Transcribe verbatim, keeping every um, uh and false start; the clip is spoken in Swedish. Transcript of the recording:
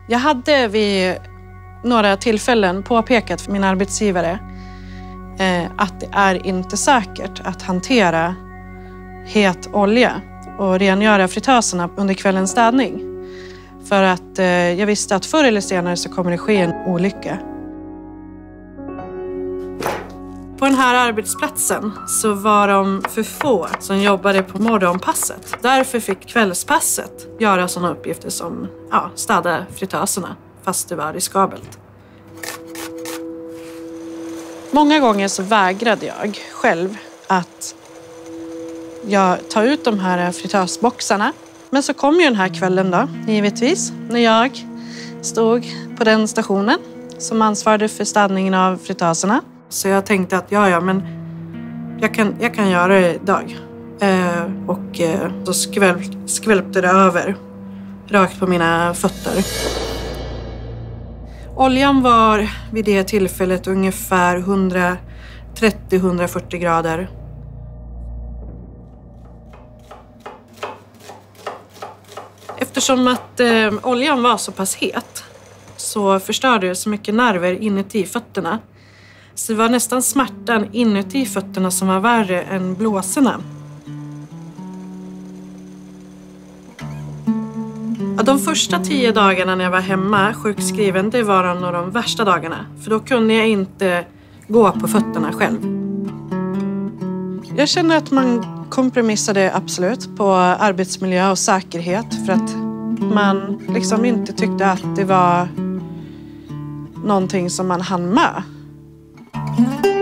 Jag hade vid några tillfällen påpekat för min arbetsgivare eh, att det är inte säkert att hantera het olja och rengöra fritöserna under kvällens städning. För att eh, jag visste att förr eller senare så kommer det ske en olycka. På den här arbetsplatsen så var de för få som jobbade på morgonpasset. Därför fick kvällspasset göra sådana uppgifter som ja, städa fritöserna, fast det var riskabelt. Många gånger så vägrade jag själv att jag tar ut de här fritösboxarna. Men så kom ju den här kvällen då, givetvis, när jag stod på den stationen som ansvarade för städningen av fritöserna. Så jag tänkte att ja, ja, men jag kan, jag kan göra det idag. Eh, och eh, så skvälp, skvälpte det över rakt på mina fötter. Oljan var vid det tillfället ungefär hundratrettio till hundrafyrtio grader. Eftersom att eh, oljan var så pass het så förstörde det så mycket nerver inuti fötterna. Så det var nästan smärtan inuti fötterna som var värre än blåsorna. Ja, de första tio dagarna när jag var hemma sjukskriven, det var en av de värsta dagarna. För då kunde jag inte gå på fötterna själv. Jag känner att man kompromissade absolut på arbetsmiljö och säkerhet. För att man liksom inte tyckte att det var någonting som man hann med.